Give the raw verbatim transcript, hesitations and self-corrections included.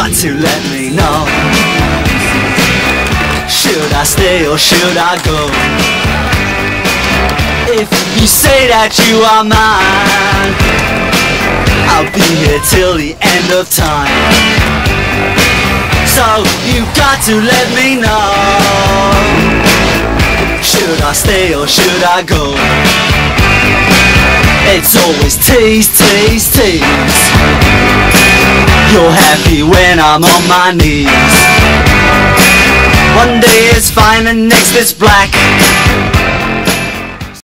got to let me know. Should I stay or should I go? If you say that you are mine, I'll be here till the end of time. So you got to let me know. Should I stay or should I go? It's always tease, tease, tease. You're happy when I'm on my knees. One day it's fine and next it's black.